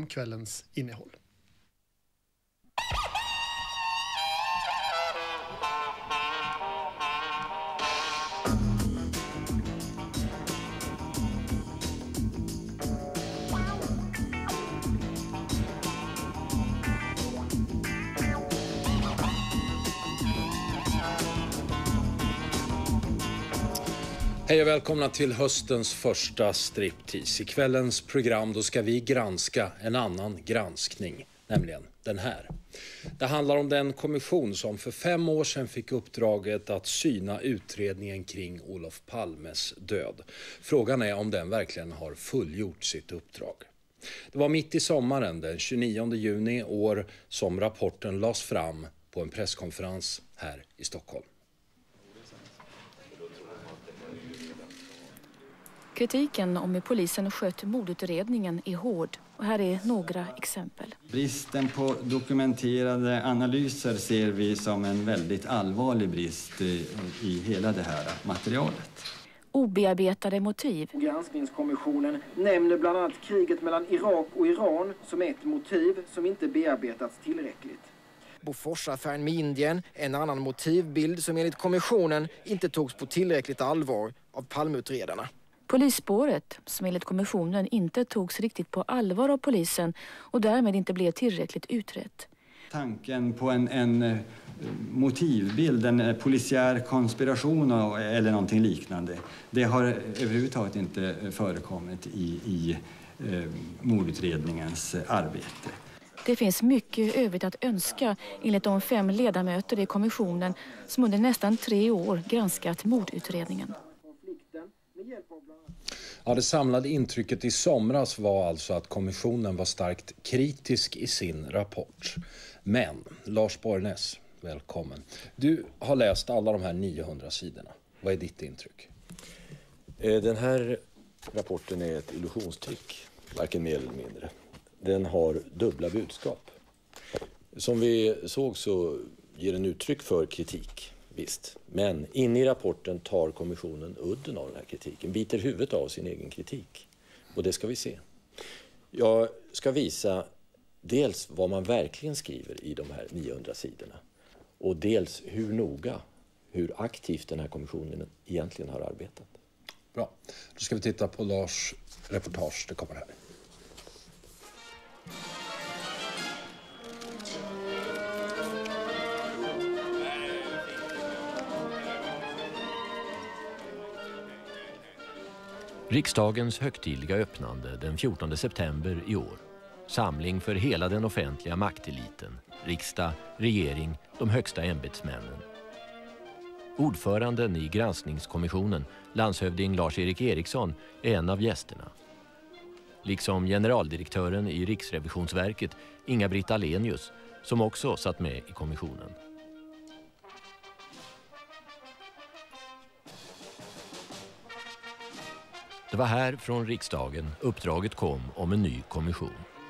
om kvällens innehåll. Hej och välkomna till höstens första striptease. I kvällens program då ska vi granska en annan granskning, nämligen den här. Det handlar om den kommission som för 5 år sedan fick uppdraget att syna utredningen kring Olof Palmes död. Frågan är om den verkligen har fullgjort sitt uppdrag. Det var mitt i sommaren, den 29 juni år, som rapporten lades fram på en presskonferens här i Stockholm. Kritiken om hur polisen skött mordutredningen är hård och här är några exempel. Bristen på dokumenterade analyser ser vi som en väldigt allvarlig brist i hela det här materialet. Obearbetade motiv. Granskningskommissionen nämner bland annat kriget mellan Irak och Iran som ett motiv som inte bearbetats tillräckligt. Boforsaffären med Indien, en annan motivbild som enligt kommissionen inte togs på tillräckligt allvar av Palmeutredarna. Polisspåret, som enligt kommissionen inte togs riktigt på allvar av polisen och därmed inte blev tillräckligt utrett. Tanken på en motivbild, en polisiär konspiration eller någonting liknande, det har överhuvudtaget inte förekommit i mordutredningens arbete. Det finns mycket övrigt att önska enligt de 5 ledamöter i kommissionen som under nästan 3 år granskat mordutredningen. Ja, det samlade intrycket i somras var alltså att kommissionen var starkt kritisk i sin rapport. Men Lars Borgnäs, välkommen. Du har läst alla de här 900 sidorna. Vad är ditt intryck? Den här rapporten är ett illusionstrick, varken mer eller mindre. Den har dubbla budskap. Som vi såg så ger den uttryck för kritik. Visst, men inne i rapporten tar kommissionen udden av den här kritiken, biter huvudet av sin egen kritik. Och det ska vi se. Jag ska visa dels vad man verkligen skriver i de här 900 sidorna och dels hur noga, hur aktivt den här kommissionen egentligen har arbetat. Bra, då ska vi titta på Lars reportage, det kommer här. Riksdagens högtidliga öppnande den 14 september i år. Samling för hela den offentliga makteliten, riksdag, regering, de högsta ämbetsmännen. Ordföranden i granskningskommissionen, landshövding Lars-Erik Eriksson, är en av gästerna. Liksom generaldirektören i Riksrevisionsverket, Inga-Britt Ahlenius, som också satt med i kommissionen. Det var här från riksdagen uppdraget kom om en ny kommission.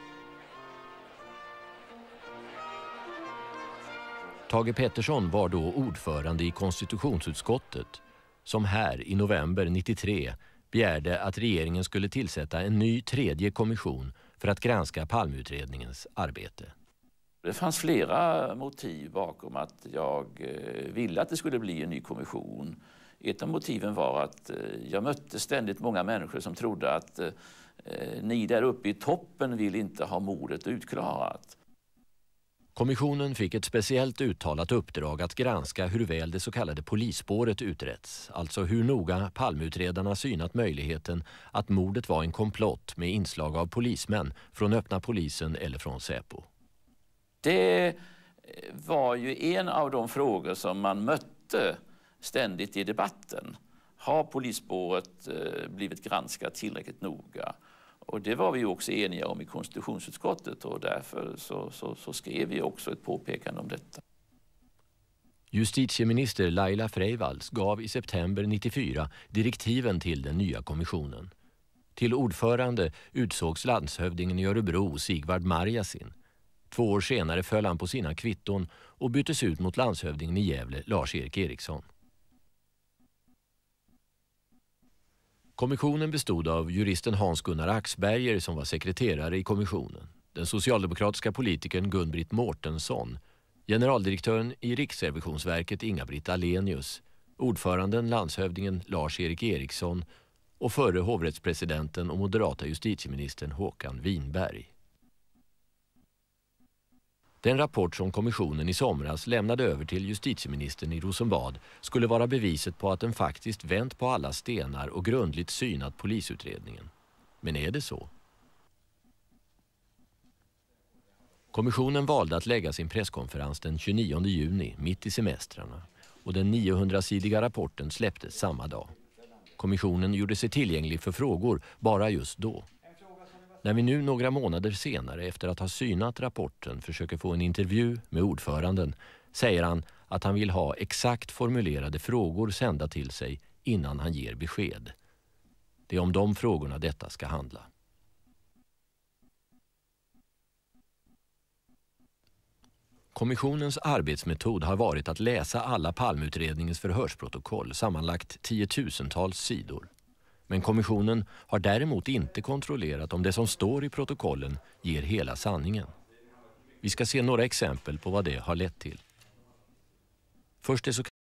Tage Pettersson var då ordförande i konstitutionsutskottet som här i november 93 begärde att regeringen skulle tillsätta en ny 3:e kommission för att granska Palmeutredningens arbete. Det fanns flera motiv bakom att jag ville att det skulle bli en ny kommission. Ett av motiven var att jag mötte ständigt många människor som trodde att ni där uppe i toppen vill inte ha mordet utklarat. Kommissionen fick ett speciellt uttalat uppdrag att granska hur väl det så kallade polisspåret uträtts, alltså hur noga Palmeutredarna synat möjligheten att mordet var en komplott med inslag av polismän från öppna polisen eller från Säpo. Det var ju en av de frågor som man mötte ständigt i debatten. Har polisspåret blivit granskat tillräckligt noga? Och det var vi också eniga om i konstitutionsutskottet och därför så skrev vi också ett påpekande om detta. Justitieminister Laila Freivalds gav i september 94 direktiven till den nya kommissionen. Till ordförande utsågs landshövdingen i Örebro Sigvard Marjasin. 2 år senare föll han på sina kvitton och byttes ut mot landshövdingen i Gävle Lars-Erik Eriksson. Kommissionen bestod av juristen Hans-Gunnar Axberger som var sekreterare i kommissionen. den socialdemokratiska politikern Gun-Britt Mårtensson, generaldirektören i Riksrevisionsverket Inga-Britt Ahlenius, ordföranden landshövdingen Lars-Erik Eriksson och förre hovrättspresidenten och moderata justitieministern Håkan Winberg. Den rapport som kommissionen i somras lämnade över till justitieministern i Rosenbad skulle vara beviset på att den faktiskt vänt på alla stenar och grundligt synat polisutredningen. Men är det så? Kommissionen valde att lägga sin presskonferens den 29 juni, mitt i semestrarna, och den 900-sidiga rapporten släpptes samma dag. Kommissionen gjorde sig tillgänglig för frågor bara just då. När vi nu några månader senare efter att ha synat rapporten försöker få en intervju med ordföranden säger han att han vill ha exakt formulerade frågor sända till sig innan han ger besked. Det är om de frågorna detta ska handla. Kommissionens arbetsmetod har varit att läsa alla Palmeutredningens förhörsprotokoll, sammanlagt 10-tusentals sidor. Men kommissionen har däremot inte kontrollerat om det som står i protokollen ger hela sanningen. Vi ska se några exempel på vad det har lett till. Först det så